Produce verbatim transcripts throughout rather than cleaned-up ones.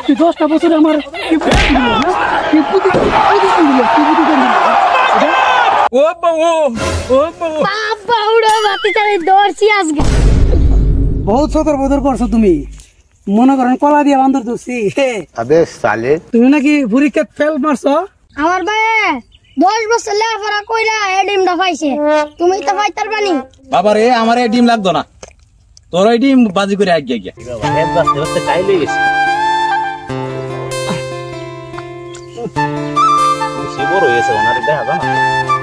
তুই দশটা বছর আমার কি বুদ্ধি দিল না কি বুদ্ধি দিল কি বুদ্ধি দিল ও বাবু ও বাবু বাবা উড়ো বাতি চালে দৌড়ছি আজকে বহুত সতর বদর করছো তুমি মনে করেন কলা দিয়ে বান্দর দোষী আবে সালে তুমি নাকি পরীক্ষা ফেল মারছো আমার ভাই দশ বছর লেখাপড়া কইরা এই ডিমটা পাইছে তুমি তো পাইতার বানি বাবা রে আমার এই ডিম লাগতো না তোর এই ডিম বাজি করে আগে গিয়া হেড বাস বাসতে টাই লই গেছে সে বড় হয়েছে ওনারে দেখা দাও না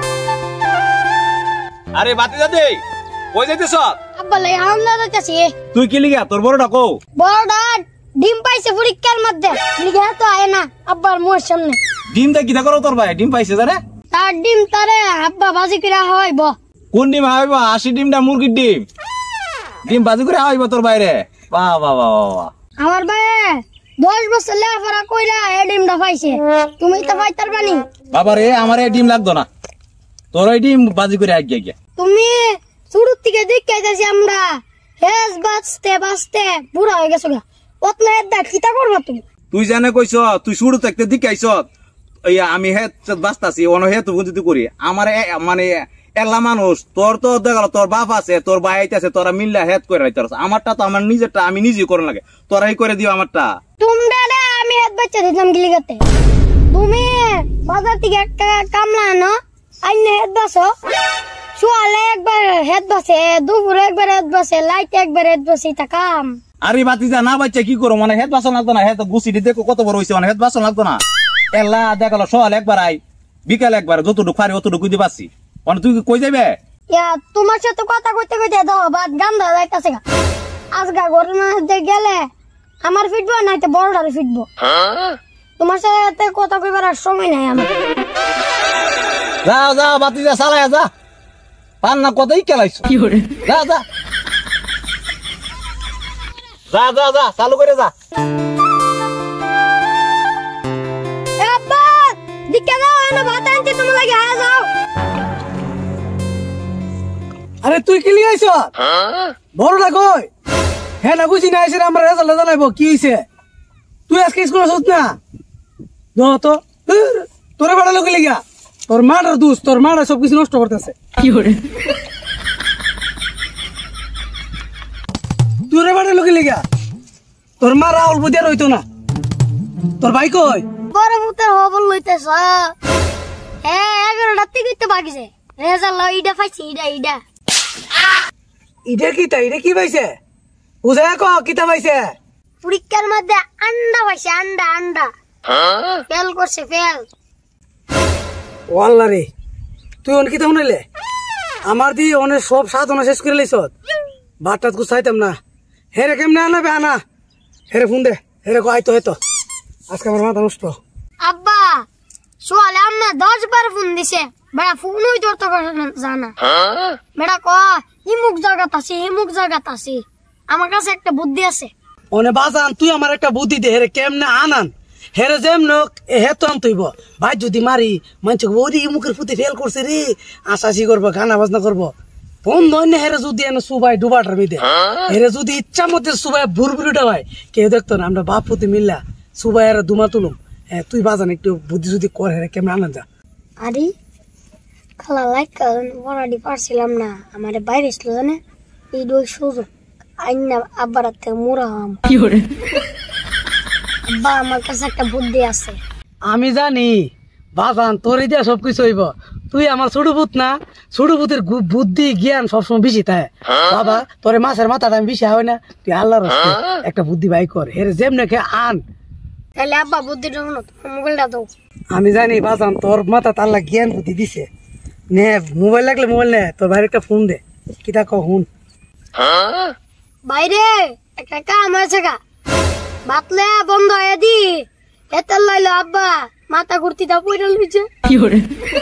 আরে বাতি দাদি কই যাইতেছ আব্বা লাই আনন্দ হইতাছি তুই কি লিগা তোর বড়টা কও বড়টা ডিম পাইছে পরীক্ষার মধ্যে লিখে তো আয় না আব্বার মোর সামনে ডিমটা কিটা করো তোর ভাই ডিম পাইছে জানে তার ডিম তারে আব্বা বাজি করে হইব কোন ডিম হইব আশি ডিমটা মুরগির ডিম ডিম বাজি করে হইব তোর বাইরে বাহ বাহ বাহ বাহ আমার ভাই দশ বছর লেখাপড়া কইরা এই ডিমটা পাইছে তুমি তো পাইতার বানি বাবা রে আমার এই ডিম লাগতো না তোর এই ডিম বাজি করে আগে গিয়া তুমি শুরু থেকে দেখে যাচ্ছি আমরা হেস বাঁচতে বাঁচতে বুড়া হয়ে গেছো গা অতলা এদা খিতা করবা তুমি তুই জানে কইছ তুই শুরু থাকতে দিকাইছ এই আমি হেত বাস্তাছি অন হেত বুঝিতে করি আমার মানে এলা মানুষ তোর তো দেখাল তোর বাপ আছে তোর ভাই আছে তোরা মিল্লা হেত করে রাইতারছ আমারটা তো আমার নিজেরটা আমি নিজেই করে লাগে তোরাই করে দিও আমারটা তোমরা রে আমি হেত বাচ্চা দিতাম গিলি গতে তুমি বাজার থেকে একটা কামলা আনো আইনে হেত বাসো সকালে একবার হেত বাসে দুপুরে একবার হেত বাসে লাইটে একবার হেত বাসে তা কাম আরে বাতিজা না বাচ্চা কি করো মানে হেত বাসন লাগতো না হেত গুছি দেখো কত বড় হইছে মানে হেত বাসন লাগতো না এলা দেখাল সকাল একবার আই বিকাল একবার যতটুকু পারি অতটুকু দিতে পারছি মানে তুই কই যাবে ইয়া তোমার সাথে কথা কইতে কইতে দাও বাদ গান্দা যাইতাছে গা আজগা ঘটনা গেলে আমার ফিটবো নাইতে বড়টারে ফিটবো তোমার সাথে কথা কইবার আর সময় নাই আমার যাও যাও বাতিজা চালায় যা পান না কতই কেলাইছো কি করে যা যা যা যা যা চালু করে যা এ আব্বা দিকে যাও এনে ভাত আনতে তুমি লাগি আয়া যাও আরে তুই কি লিগাইছ বড়টা কই হ্যাঁ না বুঝি না এসে আমরা রেজাল্ট জানাইবো কি হইছে তুই আজকে স্কুল আসছ না দো তো তোরে বাড়া লোক লিগা তোর মাটার দোষ তোর মাটা সবকিছু নষ্ট করতেছে কি করে তোরে বাড়া লোক লিগা তোর মা রাহুল বুদিয়া রইতো না তোর ভাই কই বড় মুতের হবল লইতেছ হ্যাঁ এগারোটা থেকে তো বাকিছে রেজাল্ট ইডা পাইছি ইডা ইডা ইটা কি তা এটা কি পাইছে বুঝা কো কিতা পাইছে পরীক্ষার মধ্যে আন্ডা পাইছে আন্ডা আন্ডা ফেল করছে ফেল ওয়াল্লা রে তুই অন কিতা শুনাইলে আমার দি অনেক সব সাধনা শেষ করে লাইছ বাটাত কু চাইতাম না হেরে কেমনে আনাবে আনা হেরে ফোন দে হেরে কো আইতো হয়তো আজকে আমার মাথা নষ্ট আব্বা সোয়ালে আম্মা দশ বার ফোন দিছে বেড়া ফোনই ধরতে পারে না জানা বেড়া ক হিমুক জায়গাত আছে হিমুক জায়গাত আছে আমার কাছে একটা বুদ্ধি আছে অনে বাজান তুই আমার একটা বুদ্ধি দে হেরে কেমনে আনান হেরে যেমন হে তো আনতইব ভাই যদি মারি মানছে ওরি মুখের ফুতে ফেল করছে রে আশাসি করবো গানা বাজনা করবো ফোন ধন্য হেরে যদি এনে সুবাই ডুবাটার মেয়েদে হেরে যদি ইচ্ছা মধ্যে সুবাই ভুরভুরিটা হয় কেউ দেখতো না আমরা বাপ পুতি মিললা সুবাই আর দুমা তুলুম হ্যাঁ তুই বাজান একটু বুদ্ধি যদি কর হেরে কেমন আনান যা আরে খালা লাইক পড়াটি পারছিলাম না আমার বাইরে ছিল জানে এই দুই সুযোগ আইনা আব্বার থেকে মুরা হম কি করে আব্বা আমার কাছে একটা বুদ্ধি আছে আমি জানি বাজান তোর দিয়া সবকিছু হইব তুই আমার ছোট পুত না ছোট পুতের বুদ্ধি জ্ঞান সবসময় বেশি থাকে বাবা তোর মাছের মাথাটা আমি বেশি হয় না তুই আল্লাহর রাস্তে একটা বুদ্ধি বাই কর হেরে যেমনে কে আন তাহলে আব্বা বুদ্ধিটা শুনো মোবাইলটা দাও আমি জানি বাজান তোর মাথা আল্লাহ জ্ঞান বুদ্ধি দিছে নে মোবাইল লাগলে মোবাইল নে তোর ভাইয়ের একটা ফোন দে কিতা কও হুন বাইরে একটা কাম আছে গা বাতলে বন্ধ হয়ে দি এতে লাইলো আব্বা মাথা ঘুরতি দা পয়রা লইছে কি করে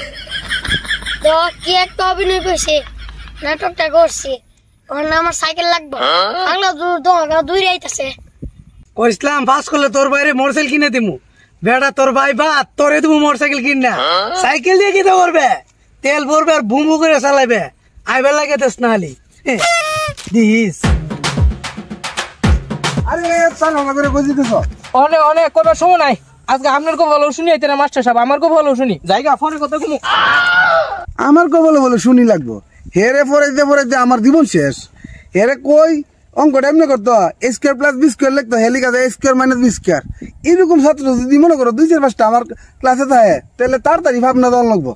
তো কি একটা অভিনয় করছে নাটকটা করছে ওর নাম আমার সাইকেল লাগবে বাংলা দূর দোয়া দুই রাইতাছে কইসলাম পাস করলে তোর বাইরে মোটরসাইকেল কিনে দিমু বেড়া তোর ভাই বা তোরে দিমু মোটরসাইকেল কিন না সাইকেল দিয়ে কিতা করবে তেল ভরবে আর বুমু করে চালাইবে আইবে লাগে তেস না হলি দিস আরে চাল করে বুঝিতেছ অনেক অনেক কবার সময় নাই আজকে আপনার কো ভালো শুনি আইতে না মাস্টার সাহেব আমার কো ভালো শুনি জায়গা ফোনে কথা কমু আমার কো বলে বলে শুনি লাগবো হেরে পড়াইতে পড়াইতে আমার জীবন শেষ হেরে কই অঙ্কটা এমনি করতো স্কোয়ার প্লাস বি স্কোয়ার লিখতো হে লিখা যায় স্কোয়ার মাইনাস বি স্কোয়ার এরকম ছাত্র যদি মনে করো দুই চার পাঁচটা আমার ক্লাসে থাকে তাহলে তাড়াতাড়ি ভাবনা দেওয়া লাগবো।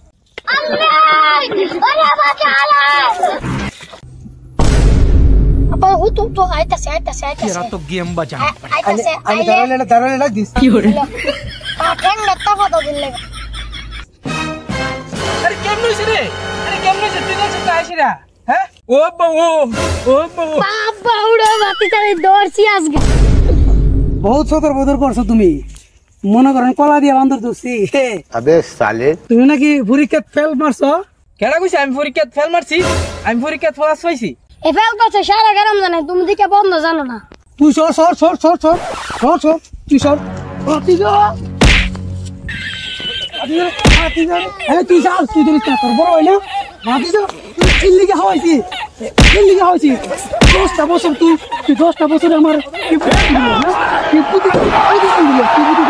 আপা উঠো উঠো আইতাছে আইতাছে আইতাছে এরা তো গেম বাজা আইতাছে আমি দাঁড়ালে দাঁড়ালে লাগ দিস কি করে আ ঠ্যাং নেতা কথা দিলে আরে কেমন হইছে রে আরে কেমন হইছে তুই দেখছিস না আইছিরা হ্যাঁ ও বাবু ও বাবু বাবা উড়ো বাতি চালে দৌড়ছি আজকে বহুত সতর বদর করছো তুমি মনে করেন কলা দিয়ে বান্দর দোষী अबे साले তুমি নাকি পরীক্ষা ফেল মারছো কেডা কইছে আমি পরীক্ষায় ফেল মারছি আমি পরীক্ষায় পাস হইছি এ ফেল করছে সারা গরম জানে তুমি দিকে বন্ধ জানো না তুই সর সর সর সর সর সর সর তুই সর তুই যা তুই যা তুই যদি তোর বড় হয় না মাতি যা তুই লিগে হওয়াইছি তুই লিগে হওয়াইছি দশটা বছর তুই তুই দশটা বছর আমার কি বুদ্ধি দিলি না কি বুদ্ধি দিলি কি বুদ্ধি